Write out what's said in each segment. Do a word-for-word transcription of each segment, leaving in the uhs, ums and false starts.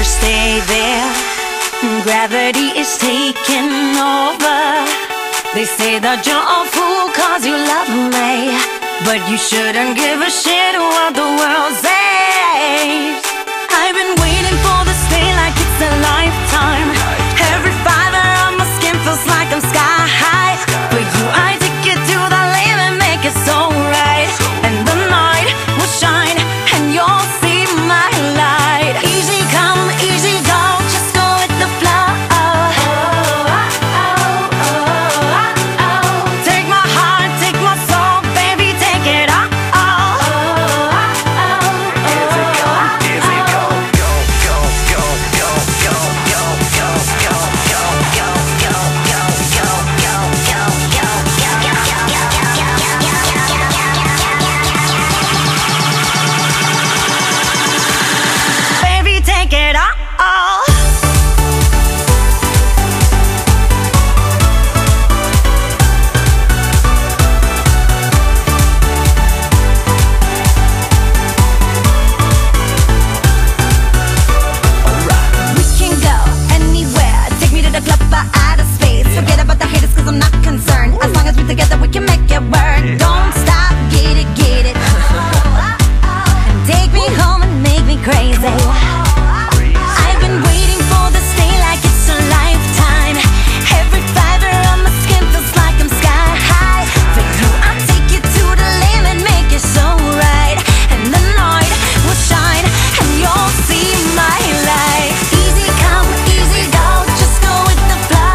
stay there. Gravity is taking over. They say that you're a fool cause you love me, but you shouldn't give a shit what the world says. I've been waiting for this day like it's a lifetime. Every fiber of my skin feels like I'm sky high. For you I take it to the limit, make it so right. And the night will shine and you'll see my light. Easy come, easy go, just go with the flow. Take my heart, take my soul, baby, take it all. Easy go, go, go, go, go, go, go, go, go, go, go, go, go, go, go, go, baby, take it all. We can go anywhere. Take me to the club or outer space. Forget about the haters cause I'm not concerned. As long as we're together we can make it work. Don't stop, get it, get it. And take me home and make me crazy. I've been waiting for this day like it's a lifetime. Every fiber of my skin feels like I'm sky high. For you I'll take it to the limit, make it so right. And the night will shine and you'll see my light. Easy come, easy go, just go with the flow.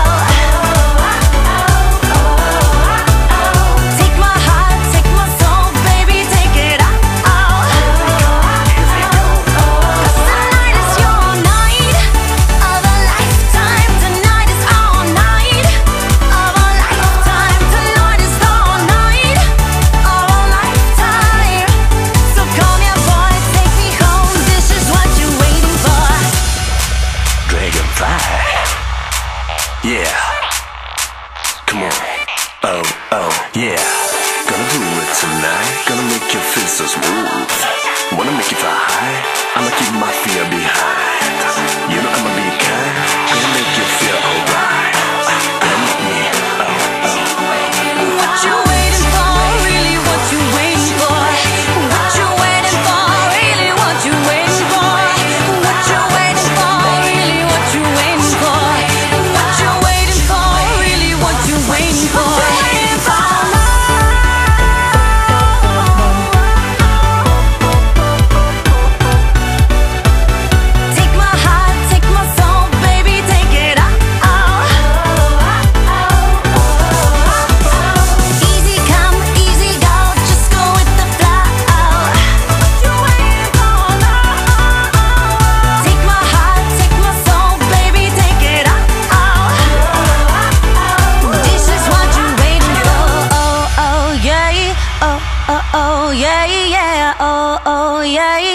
Take my heart, take my soul, baby, take it all. Cause tonight is your night of a lifetime. Tonight is our night of a lifetime. Tonight is our night of a lifetime. So come here, boy, take me home. This is what you're waiting for. Dragonfly. Yeah. Come on. Oh, oh, yeah. Gonna do it tonight. Gonna make you feel so smooth. Wanna make you fly high. I'ma keep my fear behind. You know I'ma be kind. Gonna make you feel alright. Gonna make me, oh, oh, What you waiting for? Really, what you waiting for? What you waiting for? Really, what you waiting for? What you waiting for? Really, what you waiting for? What you waiting for? Really, what you waiting for? Take my heart, take my soul, baby, take it all. Easy come, easy go, just go with the flow. What you waiting for? Take my heart, take my soul, baby, take it all. This is what you're waiting for. Oh, oh, yeah. Oh, oh, oh, yeah, yeah. Oh, oh, yeah.